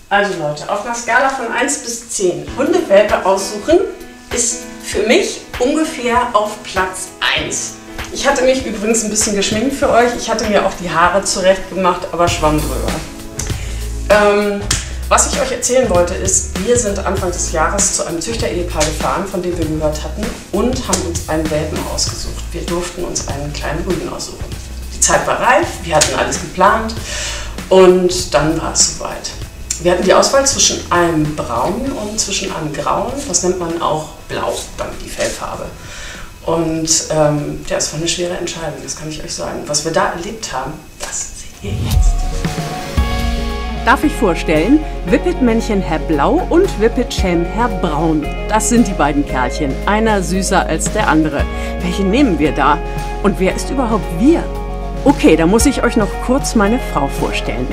Also Leute, auf einer Skala von 1 bis 10 Hundewelpe aussuchen ist für mich ungefähr auf Platz 1. Ich hatte mich übrigens ein bisschen geschminkt für euch. Ich hatte mir auch die Haare zurecht gemacht, aber schwamm drüber. Was ich euch erzählen wollte ist, wir sind Anfang des Jahres zu einem Züchterehepaar gefahren, von dem wir gehört hatten, und haben uns einen Welpen ausgesucht. Wir durften uns einen kleinen Rüden aussuchen. Die Zeit war reif, wir hatten alles geplant und dann war es soweit. Wir hatten die Auswahl zwischen einem Braun und zwischen einem Grauen. Das nennt man auch Blau, dann die Fellfarbe. Und das war eine schwere Entscheidung, das kann ich euch sagen. Was wir da erlebt haben, das seht ihr jetzt. Darf ich vorstellen, Whippet-Männchen Herr Blau und Whippet-Schelm Herr Braun. Das sind die beiden Kerlchen, einer süßer als der andere. Welchen nehmen wir da? Und wer ist überhaupt wir? Okay, da muss ich euch noch kurz meine Frau vorstellen.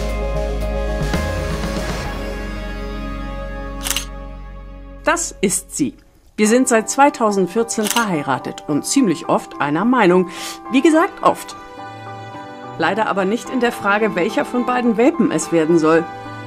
Das ist sie. Wir sind seit 2014 verheiratet und ziemlich oft einer Meinung. Wie gesagt, oft. Leider aber nicht in der Frage, welcher von beiden Welpen es werden soll.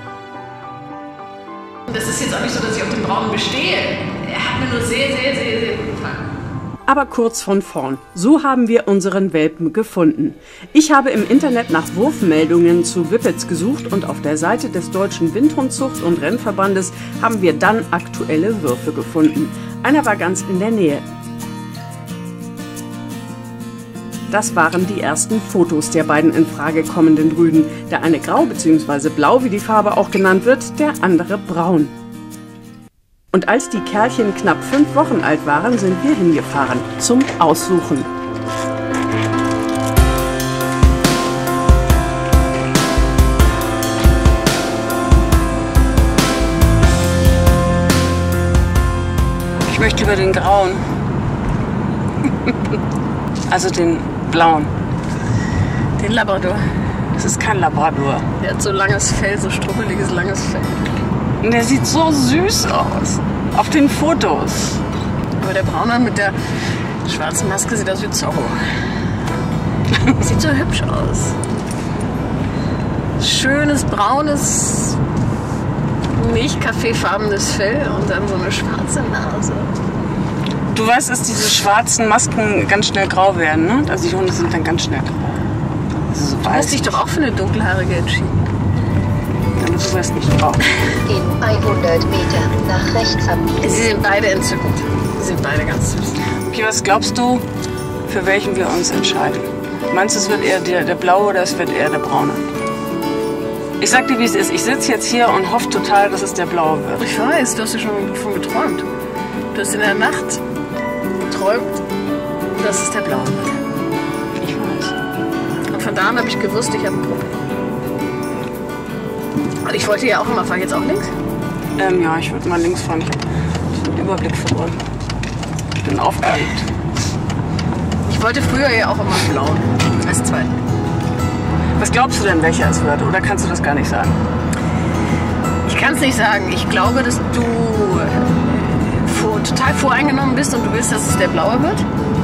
Das ist jetzt auch nicht so, dass ich auf den Braunen bestehe. Er hat mir nur sehr gut gefallen. Aber kurz von vorn. So haben wir unseren Welpen gefunden. Ich habe im Internet nach Wurfmeldungen zu Whippets gesucht und auf der Seite des Deutschen Windhundzucht- und Rennverbandes haben wir dann aktuelle Würfe gefunden. Einer war ganz in der Nähe. Das waren die ersten Fotos der beiden in Frage kommenden Rüden. Der eine grau bzw. blau, wie die Farbe auch genannt wird, der andere braun. Und als die Kerlchen knapp 5 Wochen alt waren, sind wir hingefahren zum Aussuchen. Ich möchte über den grauen. Also den blauen. Den Labrador. Das ist kein Labrador. Der hat so langes Fell, so strubbeliges, langes Fell. Und der sieht so süß aus. Auf den Fotos. Aber der Braune mit der schwarzen Maske sieht aus wie Zorro. Sieht so hübsch aus. Schönes, braunes, milchkaffeefarbenes Fell und dann so eine schwarze Nase. Du weißt, dass diese schwarzen Masken ganz schnell grau werden, ne? Also die Hunde sind dann ganz schnell grau. Also so Du hast dich doch auch für eine dunkelhaarige entschieden. Ja, du weißt nicht grau. In 100 Metern nach rechts abbiegen. Sie sind beide entzückend. Sie sind beide ganz süß. Okay, was glaubst du, für welchen wir uns entscheiden? Meinst du, es wird eher der blaue oder es wird eher der braune? Ich sag dir, wie es ist. Ich sitze jetzt hier und hoffe total, dass es der blaue wird. Ich weiß, du hast ja schon davon geträumt. Du hast in der Nacht geträumt, dass es der blaue wird. Ich weiß. Und von da an habe ich gewusst, ich habe ein Problem. Und ich wollte ja auch immer, fahre ich jetzt auch links? Ja, ich würde mal links fahren. Ich habe den Überblick verloren. Ich bin aufgeregt. Ich wollte früher ja auch immer blauen als zweiten. Was glaubst du denn, welcher es wird? Oder kannst du das gar nicht sagen? Ich kann es nicht sagen. Ich glaube, dass du total voreingenommen bist und du willst, dass es der blaue wird.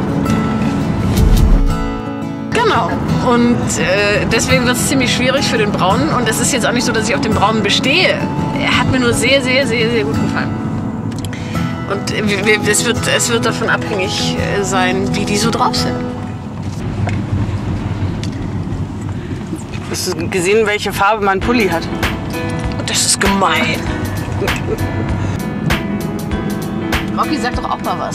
Genau. Und deswegen wird es ziemlich schwierig für den braunen. Und es ist jetzt auch nicht so, dass ich auf den braunen bestehe. Er hat mir nur sehr gut gefallen. Und es wird davon abhängig sein, wie die so drauf sind. Hast du gesehen, welche Farbe mein Pulli hat? Das ist gemein. Rocky, sag doch auch mal was.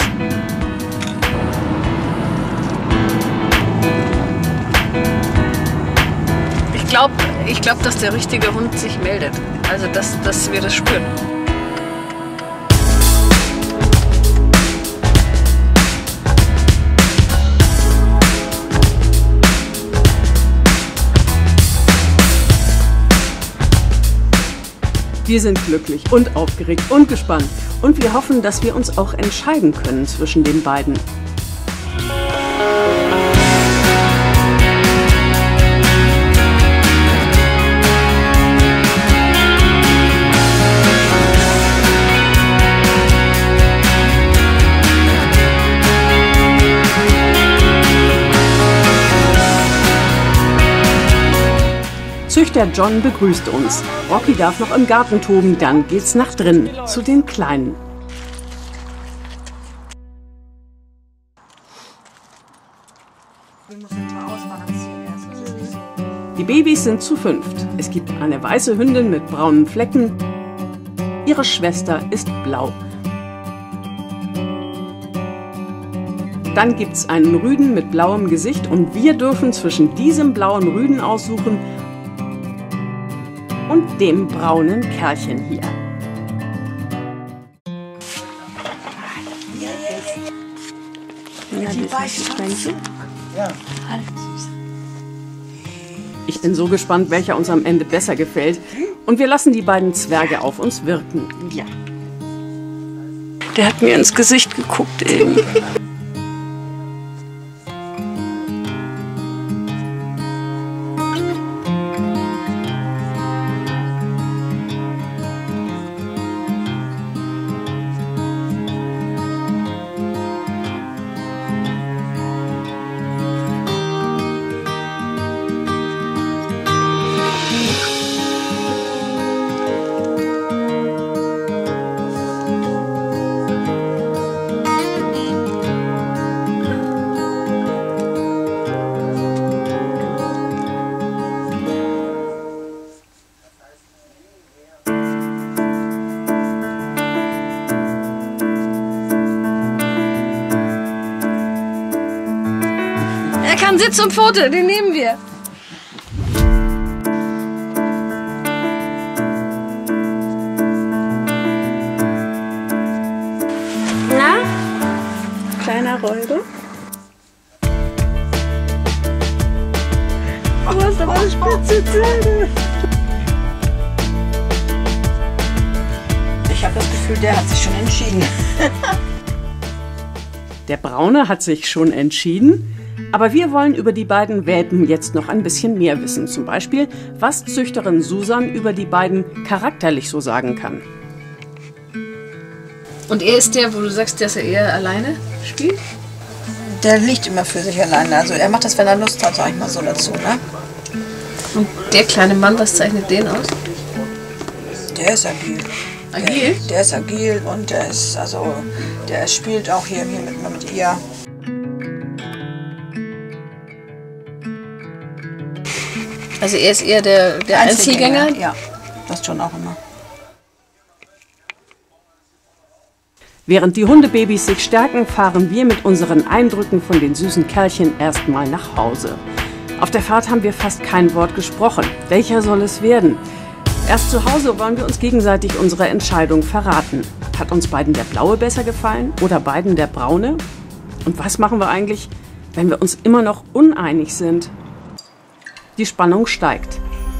Ich glaube, dass der richtige Hund sich meldet. Also, dass wir das spüren. Wir sind glücklich und aufgeregt und gespannt. Und wir hoffen, dass wir uns auch entscheiden können zwischen den beiden. Züchter John begrüßt uns. Rocky darf noch im Garten toben, dann geht's nach drinnen, zu den Kleinen. Die Babys sind zu 5. Es gibt eine weiße Hündin mit braunen Flecken. Ihre Schwester ist blau. Dann gibt's einen Rüden mit blauem Gesicht und wir dürfen zwischen diesem blauen Rüden aussuchen und dem braunen Kerlchen hier. Ich bin so gespannt, welcher uns am Ende besser gefällt. Und wir lassen die beiden Zwerge auf uns wirken. Ja. Der hat mir ins Gesicht geguckt eben. Er kann Sitz und Pfote, den nehmen wir. Na? Kleiner Räuber. Du hast aber spitze Zähne. Ich habe das Gefühl, der hat sich schon entschieden. Der Braune hat sich schon entschieden. Aber wir wollen über die beiden Welpen jetzt noch ein bisschen mehr wissen. Zum Beispiel, was Züchterin Susan über die beiden charakterlich so sagen kann. Und er ist der, wo du sagst, dass er eher alleine spielt? Der liegt immer für sich alleine. Also er macht das, wenn er Lust hat, sag ich mal so dazu. Ne? Und der kleine Mann, was zeichnet den aus? Der ist agil. Agil? Der ist agil und der ist, also, der spielt auch hier mit ihr. Also er ist eher der Einzelgänger? Ja, das schon auch immer. Während die Hundebabys sich stärken, fahren wir mit unseren Eindrücken von den süßen Kerlchen erstmal nach Hause. Auf der Fahrt haben wir fast kein Wort gesprochen. Welcher soll es werden? Erst zu Hause wollen wir uns gegenseitig unsere Entscheidung verraten. Hat uns beiden der Blaue besser gefallen oder beiden der Braune? Und was machen wir eigentlich, wenn wir uns immer noch uneinig sind? Die Spannung steigt.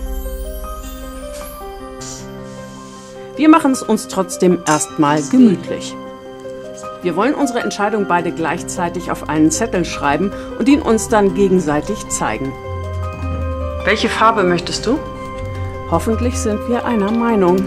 Wir machen es uns trotzdem erstmal gemütlich. Wir wollen unsere Entscheidung beide gleichzeitig auf einen Zettel schreiben und ihn uns dann gegenseitig zeigen. Welche Farbe möchtest du? Hoffentlich sind wir einer Meinung.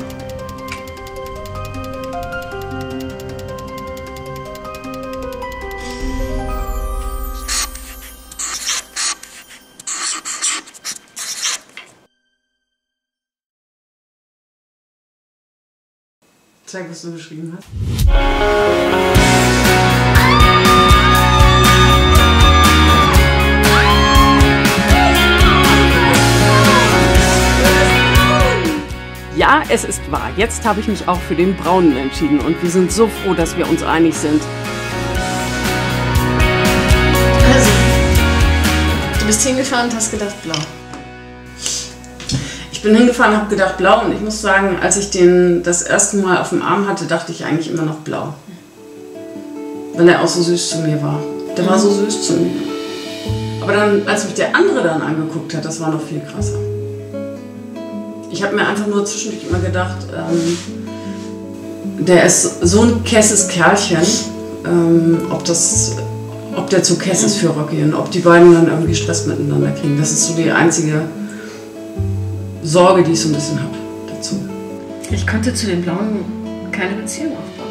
Zeig, was du geschrieben hast. Ja, es ist wahr. Jetzt habe ich mich auch für den Braunen entschieden und wir sind so froh, dass wir uns einig sind. Also, du bist hingefahren und hast gedacht blau. Ich bin hingefahren und habe gedacht blau und ich muss sagen, als ich den das erste Mal auf dem Arm hatte, dachte ich eigentlich immer noch blau. Weil er auch so süß zu mir war. Der war so süß zu mir. Aber dann, als mich der andere dann angeguckt hat, das war noch viel krasser. Ich habe mir einfach nur zwischendurch immer gedacht, der ist so ein kesses Kerlchen, ob der zu kess ist für Rocky und ob die beiden dann irgendwie Stress miteinander kriegen. Das ist so die einzige Sorge, die ich so ein bisschen habe dazu. Ich konnte zu den Blauen keine Beziehung aufbauen.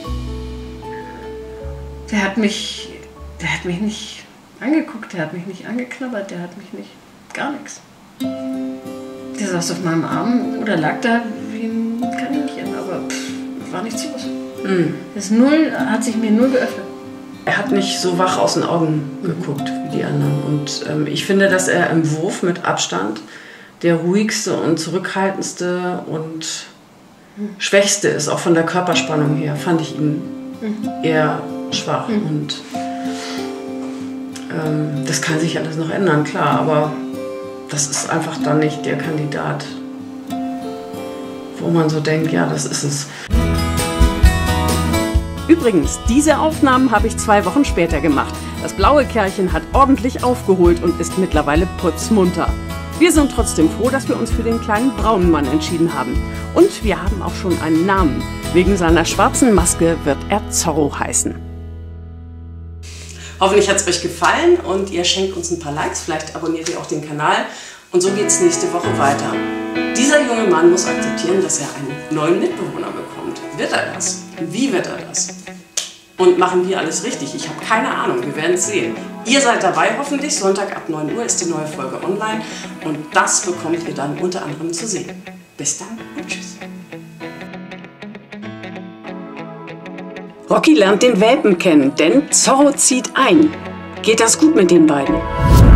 Der hat mich nicht angeguckt, der hat mich nicht angeknabbert, der hat mich nicht, gar nichts. Der saß auf meinem Arm oder lag da wie ein Kaninchen, aber war nichts los. Das hat sich mir null geöffnet. Er hat nicht so wach aus den Augen geguckt wie die anderen. Und ich finde, dass er im Wurf mit Abstand der ruhigste und zurückhaltendste und schwächste ist, auch von der Körperspannung her, fand ich ihn eher schwach. Und das kann sich alles noch ändern, klar, aber das ist einfach dann nicht der Kandidat, wo man so denkt, ja, das ist es. Übrigens, diese Aufnahmen habe ich 2 Wochen später gemacht. Das blaue Kerlchen hat ordentlich aufgeholt und ist mittlerweile putzmunter. Wir sind trotzdem froh, dass wir uns für den kleinen braunen Mann entschieden haben. Und wir haben auch schon einen Namen. Wegen seiner schwarzen Maske wird er Zorro heißen. Hoffentlich hat es euch gefallen und ihr schenkt uns ein paar Likes, vielleicht abonniert ihr auch den Kanal und so geht es nächste Woche weiter. Dieser junge Mann muss akzeptieren, dass er einen neuen Mitbewohner bekommt. Wird er das? Wie wird er das? Und machen wir alles richtig? Ich habe keine Ahnung, wir werden es sehen. Ihr seid dabei hoffentlich, Sonntag ab 9 Uhr ist die neue Folge online und das bekommt ihr dann unter anderem zu sehen. Bis dann und tschüss. Rocky lernt den Welpen kennen, denn Zorro zieht ein. Geht das gut mit den beiden?